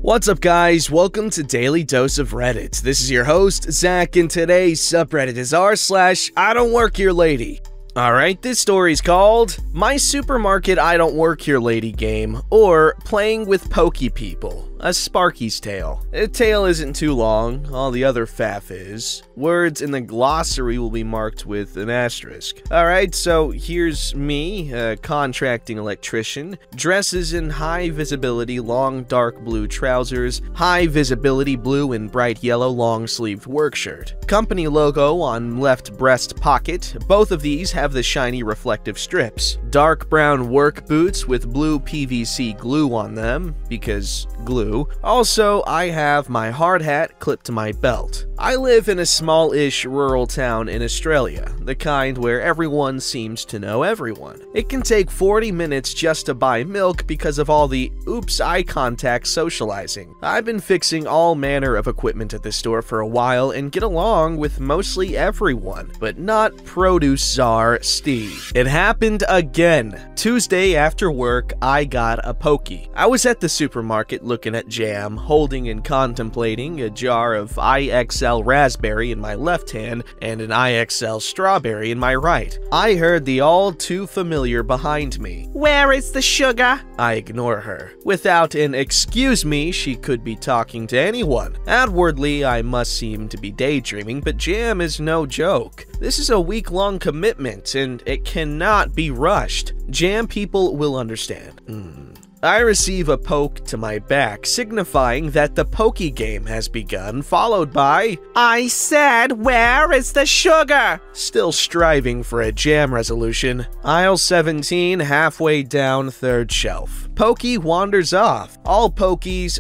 What's up, guys? Welcome to Daily Dose of Reddit. This is your host, Zach, and today's subreddit is r/I don't work here lady. Alright, this story's called My Supermarket I Don't Work Here Lady Game, or Playing with Pokey People, a Sparky's tale. The tale isn't too long, all the other faff is. Words in the glossary will be marked with an asterisk. Alright, so here's me, a contracting electrician, dresses in high visibility long dark blue trousers, high visibility blue and bright yellow long sleeved work shirt. Company logo on left breast pocket, both of these have the shiny reflective strips. Dark brown work boots with blue PVC glue on them, because glue. Also, I have my hard hat clipped to my belt. I live in a small-ish rural town in Australia, the kind where everyone seems to know everyone. It can take 40 minutes just to buy milk because of all the oops eye contact socializing. I've been fixing all manner of equipment at this store for a while and get along with mostly everyone, but not produce czar Steve. It happened again. Tuesday after work, I got a pokey. I was at the supermarket looking at jam, holding and contemplating a jar of IXL raspberry in my left hand and an IXL strawberry in my right. I heard the all too familiar behind me. "Where is the sugar?" I ignore her. Without an excuse me, she could be talking to anyone. Outwardly, I must seem to be daydreaming, but jam is no joke. This is a week-long commitment, and it cannot be rushed. Jam people will understand. I receive a poke to my back, signifying that the pokey game has begun, followed by, "I said, where is the sugar?" Still striving for a jam resolution. Aisle 17, halfway down third shelf. Pokey wanders off. All pokies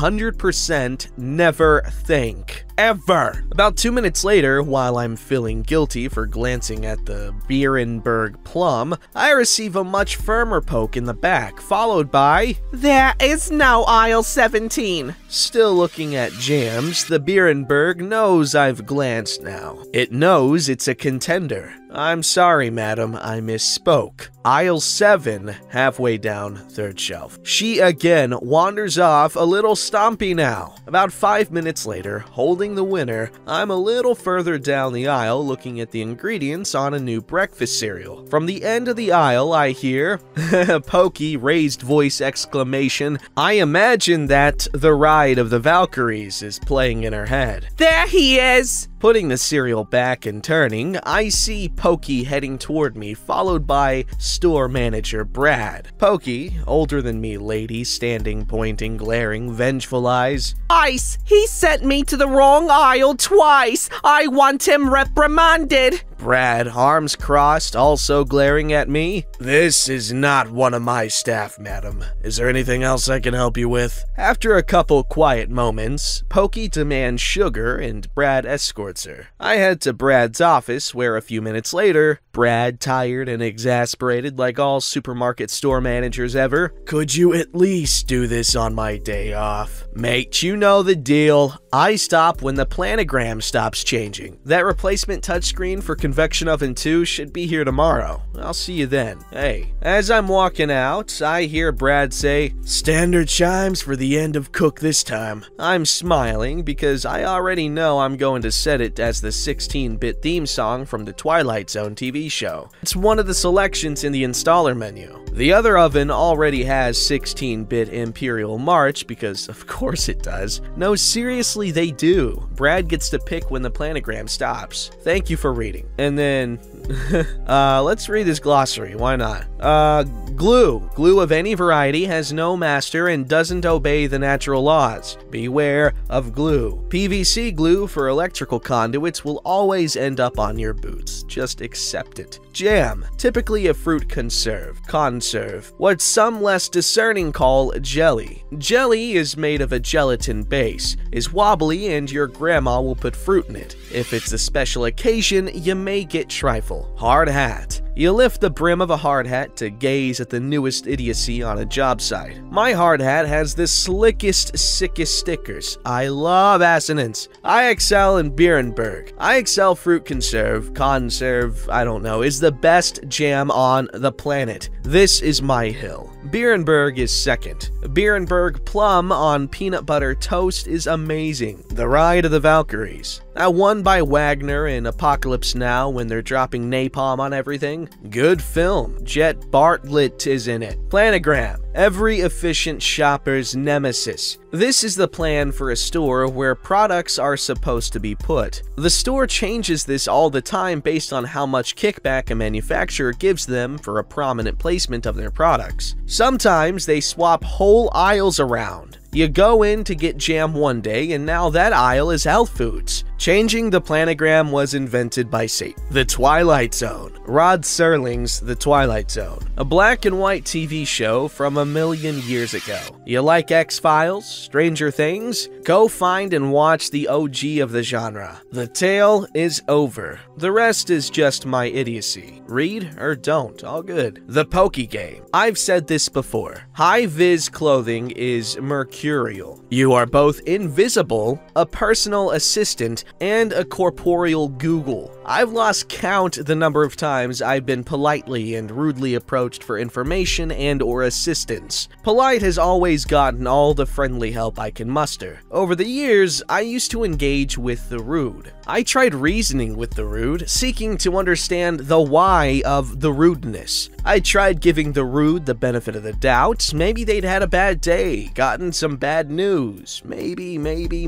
100% never think. Ever. About 2 minutes later, while I'm feeling guilty for glancing at the Beerenberg plum, I receive a much firmer poke in the back, followed by, "There is no aisle 17. Still looking at jams, the Beerenberg knows I've glanced now. It knows it's a contender. "I'm sorry, madam, I misspoke. Aisle 7, halfway down third shelf." She again wanders off, a little stompy now. About 5 minutes later, holding the winner, I'm a little further down the aisle looking at the ingredients on a new breakfast cereal. From the end of the aisle, I hear, pokey raised voice exclamation. I imagine that The Ride of the Valkyries is playing in her head. "There he is!" Putting the cereal back and turning, I see Pokey heading toward me, followed by store manager Brad. Pokey, older than me lady, standing, pointing, glaring, vengeful eyes. "Ice! He sent me to the wrong aisle twice! I want him reprimanded!" Brad, arms crossed, also glaring at me. "This is not one of my staff, madam. Is there anything else I can help you with?" After a couple quiet moments, Pokey demands sugar and Brad escorts her. I head to Brad's office, where a few minutes later, Brad, tired and exasperated like all supermarket store managers ever, "Could you at least do this on my day off?" "Mate, you know the deal. I stop when the planogram stops changing. That replacement touchscreen for Convection Oven 2 should be here tomorrow. I'll see you then. Hey." As I'm walking out, I hear Brad say, "Standard chimes for the end of Cook this time." I'm smiling because I already know I'm going to set it as the 16-bit theme song from the Twilight Zone TV show. It's one of the selections in the installer menu. The other oven already has 16-bit Imperial March because of course it does. No, seriously, they do. Brad gets to pick when the planogram stops. Thank you for reading. And then, let's read this glossary, why not? Glue. Glue of any variety has no master and doesn't obey the natural laws. Beware of glue. PVC glue for electrical conduits will always end up on your boots. Just accept it. Jam. Typically a fruit conserve. Conserve. What some less discerning call jelly. Jelly is made of a gelatin base, is wobbly, and your grandma will put fruit in it. If it's a special occasion, you may get trifle. Hard hat. You lift the brim of a hard hat to gaze at the newest idiocy on a job site. My hard hat has the slickest, sickest stickers. I love assonance. IXL and Beerenberg. IXL fruit conserve, I don't know, is the best jam on the planet. This is my hill. Beerenberg is second. Beerenberg Plum on peanut butter toast is amazing. The Ride of the Valkyries. That one by Wagner in Apocalypse Now when they're dropping napalm on everything. Good film. Jet Bartlett is in it. Planogram. Every efficient shopper's nemesis. This is the plan for a store where products are supposed to be put. The store changes this all the time based on how much kickback a manufacturer gives them for a prominent placement of their products. Sometimes they swap whole aisles around. You go in to get jam one day, and now that aisle is health foods. Changing the planogram was invented by Satan. The Twilight Zone. Rod Serling's The Twilight Zone. A black and white TV show from a million years ago. You like X-Files? Stranger Things? Go find and watch the OG of the genre. The tale is over. The rest is just my idiocy. Read or don't, all good. The Poke Game. I've said this before. High-vis clothing is mercurial. You are both invisible, a personal assistant, and a corporeal Google. I've lost count the number of times I've been politely and rudely approached for information and or assistance. Polite has always gotten all the friendly help I can muster. Over the years, I used to engage with the rude. I tried reasoning with the rude, seeking to understand the why of the rudeness. I tried giving the rude the benefit of the doubt. Maybe they'd had a bad day, gotten some bad news. Maybe.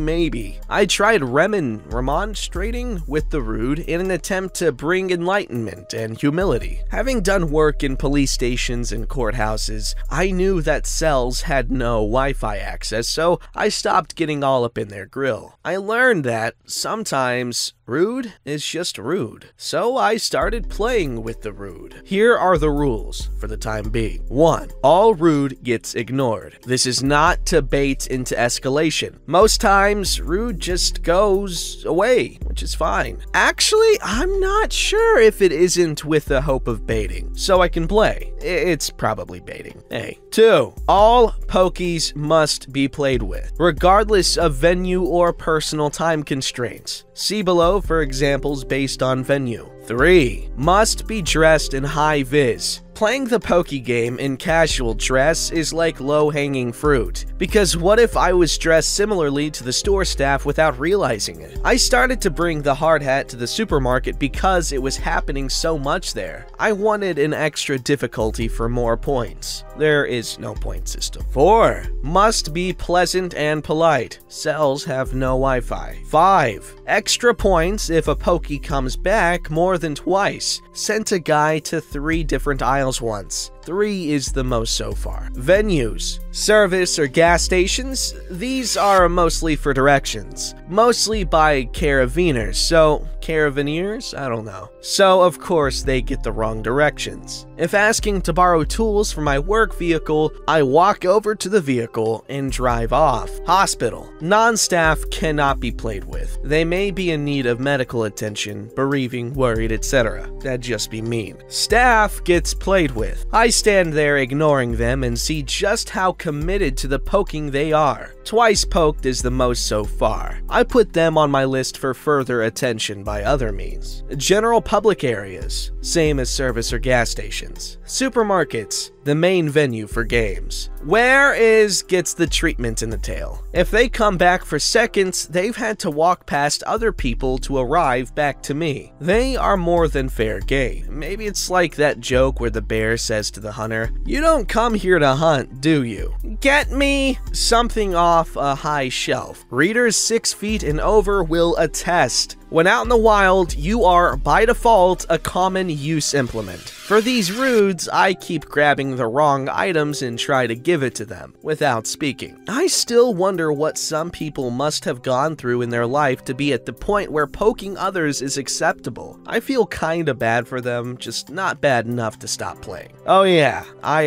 I tried remonstrating with the rude in an attempt to bring enlightenment and humility. Having done work in police stations and courthouses, I knew that cells had no Wi-Fi access, so I stopped getting all up in their grill. I learned that sometimes rude is just rude, so I started playing with the rude. Here are the rules for the time being. 1. All rude gets ignored. This is not to bait into escalation. Most times, rude just goes away, which is fine. Actually, I'm not sure if it isn't with the hope of baiting, so I can play. It's probably baiting. Hey. 2. All pokies must be played with, regardless of venue or personal time constraints. See below for examples based on venue. 3. Must be dressed in high vis. Playing the Poke Game in casual dress is like low-hanging fruit, because what if I was dressed similarly to the store staff without realizing it? I started to bring the hard hat to the supermarket because it was happening so much there. I wanted an extra difficulty for more points. There is no point system. 4. Must be pleasant and polite. Cells have no Wi-Fi. 5. Extra points if a Poke comes back more than twice. Sent a guy to 3 different aisles once. 3 is the most so far. Venues. Service or gas stations. These are mostly for directions. Mostly by caravaneers, so caravaneers? I don't know. So of course they get the wrong directions. If asking to borrow tools for my work vehicle, I walk over to the vehicle and drive off. Hospital. Non-staff cannot be played with. They may be in need of medical attention, bereaving, worried, etc. That'd just be mean. Staff gets played with. I stand there ignoring them and see just how committed to the poking they are. Twice poked is the most so far. I put them on my list for further attention by other means. General public areas, same as service or gas stations. Supermarkets, the main venue for games. Where is gets the treatment in the tale. If they come back for seconds, they've had to walk past other people to arrive back to me. They are more than fair game. Maybe it's like that joke where the bear says to the hunter, "You don't come here to hunt, do you?" Get me? Something off a high shelf. Readers 6 feet and over will attest. When out in the wild, you are, by default, a common use implement. For these rudes, I keep grabbing the wrong items and try to give it to them, without speaking. I still wonder what some people must have gone through in their life to be at the point where poking others is acceptable. I feel kinda bad for them, just not bad enough to stop playing. Oh yeah,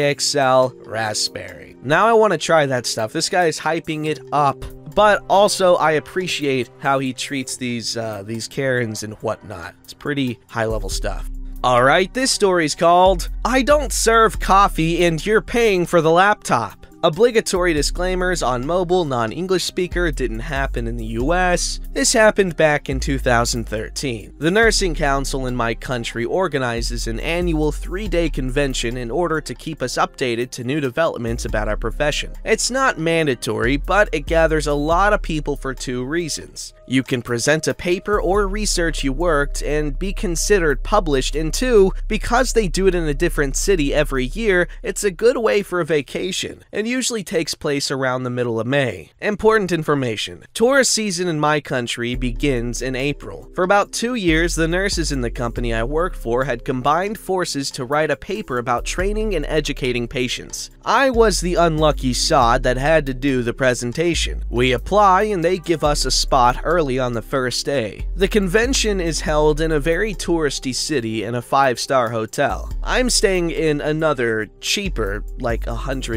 IXL Raspberry. Now I want to try that stuff. This guy is hyping it up. But also, I appreciate how he treats these Karens and whatnot. It's pretty high-level stuff. Alright, this story's called, I Don't Serve Coffee and You're Paying for the Laptop. Obligatory disclaimers on mobile, non-English speaker didn't happen in the US. This happened back in 2013. The Nursing Council in my country organizes an annual 3-day convention in order to keep us updated to new developments about our profession. It's not mandatory, but it gathers a lot of people for 2 reasons. You can present a paper or research you worked and be considered published, and 2, because they do it in a different city every year, it's a good way for a vacation, and usually takes place around the middle of May. Important information: tourist season in my country begins in April. For about 2 years, the nurses in the company I worked for had combined forces to write a paper about training and educating patients. I was the unlucky sod that had to do the presentation. We apply and they give us a spot early on the first day. The convention is held in a very touristy city in a 5-star hotel. I'm staying in another cheaper, like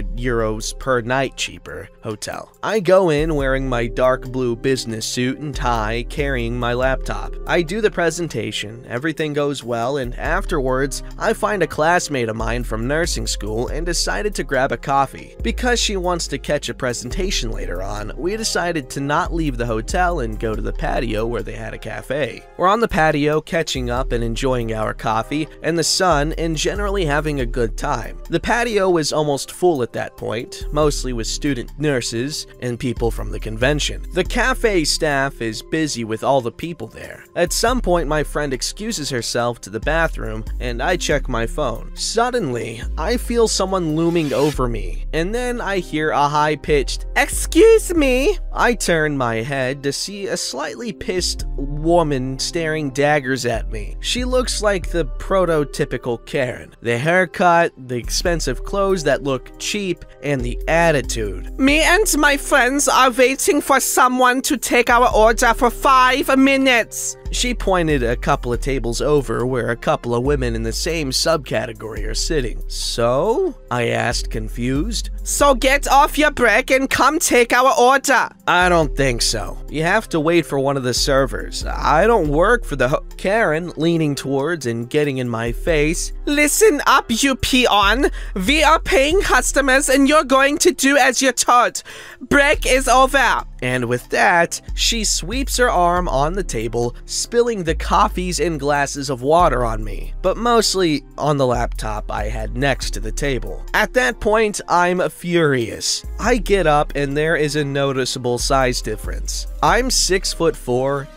€100 per night cheaper, hotel. I go in wearing my dark blue business suit and tie, carrying my laptop. I do the presentation, everything goes well, and afterwards, I find a classmate of mine from nursing school and decided to grab a coffee. Because she wants to catch a presentation later on, we decided to not leave the hotel and go to the patio where they had a cafe. We're on the patio catching up and enjoying our coffee and the sun and generally having a good time. The patio was almost full at that point, mostly with student nurses and people from the convention. The cafe staff is busy with all the people there. At some point, my friend excuses herself to the bathroom and I check my phone. Suddenly, I feel someone looming over me, and then I hear a high-pitched, "Excuse me?" I turn my head to see a slightly pissed woman staring daggers at me. She looks like the prototypical Karen. The haircut, the expensive clothes that look cheap, and the attitude. "Me and my friends are waiting for someone to take our order for 5 minutes." She pointed a couple of tables over where a couple of women in the same subcategory are sitting. "So?" I asked, confused. "So get off your break and come take our order." "I don't think so. You have to wait for one of the servers. I don't work for the Karen, leaning towards and getting in my face. "Listen up, you peon. We are paying customers and you're going to do as you're told. Break is over." And with that, she sweeps her arm on the table, spilling the coffees and glasses of water on me, but mostly on the laptop I had next to the table. At that point, I'm furious. I get up and there is a noticeable size difference. I'm 6'4",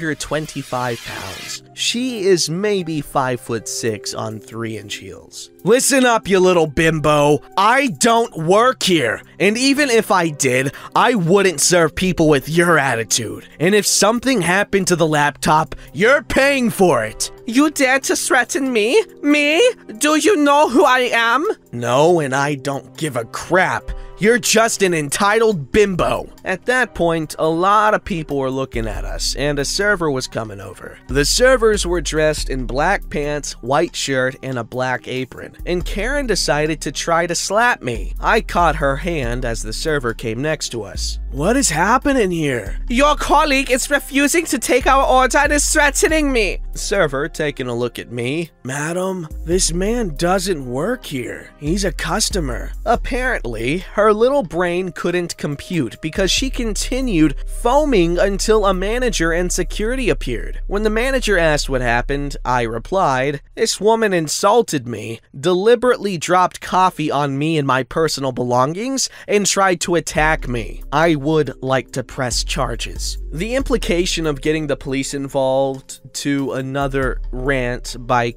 225 pounds. She is maybe 5'6" on 3-inch heels. "Listen up, you little bimbo. I don't work here. And even if I did, I wouldn't serve people with your attitude. And if something happened to the laptop, you're paying for it." "You dare to threaten me? Me? Do you know who I am?" "No, and I don't give a crap. You're just an entitled bimbo." At that point, a lot of people were looking at us, and a server was coming over. The servers were dressed in black pants, white shirt, and a black apron, and Karen decided to try to slap me. I caught her hand as the server came next to us. "What is happening here?" "Your colleague is refusing to take our order and is threatening me." Server taking a look at me. "Madam, this man doesn't work here. He's a customer." Apparently, her little brain couldn't compute because she continued foaming until a manager and security appeared. When the manager asked what happened, I replied, "This woman insulted me, deliberately dropped coffee on me and my personal belongings, and tried to attack me. I would like to press charges." The implication of getting the police involved led to another rant by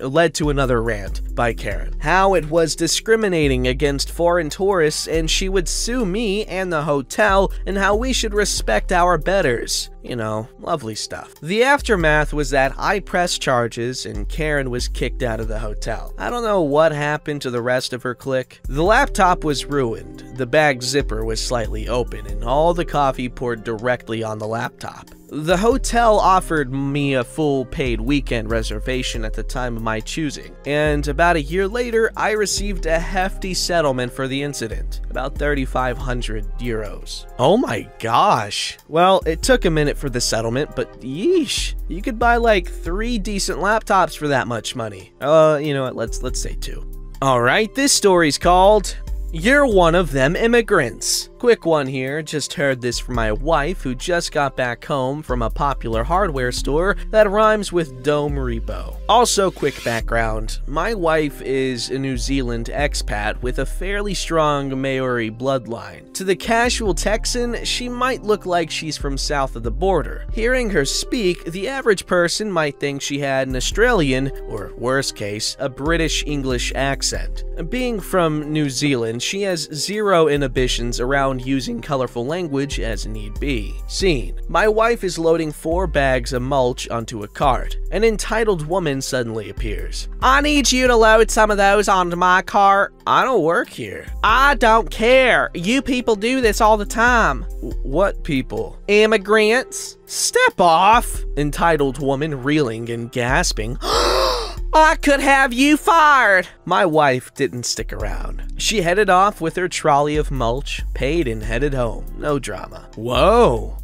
Karen. How it was discriminating against foreign tourists and she would sue me and the hotel, and how we should respect our betters. You know, lovely stuff. The aftermath was that I pressed charges and Karen was kicked out of the hotel. I don't know what happened to the rest of her clique. The laptop was ruined, the bag zipper was slightly open, and all the coffee poured directly on the laptop. The hotel offered me a full paid weekend reservation at the time of my choosing, and about a year later, I received a hefty settlement for the incident, about 3,500 euros. Oh my gosh. Well, it took a minute for the settlement, but yeesh, you could buy like 3 decent laptops for that much money. You know what, let's say 2. Alright, this story's called You're one of them immigrants. Quick one here, just heard this from my wife who just got back home from a popular hardware store that rhymes with Dome Repo. Also, quick background, my wife is a New Zealand expat with a fairly strong Maori bloodline. To the casual Texan, she might look like she's from south of the border. Hearing her speak, the average person might think she had an Australian, or worst case, a British English accent. Being from New Zealand, she has zero inhibitions around using colorful language as need be. Scene. My wife is loading 4 bags of mulch onto a cart. An entitled woman suddenly appears. I need you to load some of those onto my cart. I don't work here. I don't care. You people do this all the time. What people? Immigrants. Step off. Entitled woman reeling and gasping. I could have you fired! My wife didn't stick around. She headed off with her trolley of mulch, paid and headed home. No drama. Whoa.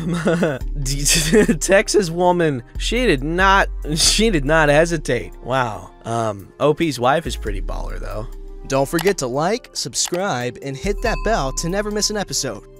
Texas woman, she did not hesitate. Wow. OP's wife is pretty baller though. Don't forget to like, subscribe, and hit that bell to never miss an episode.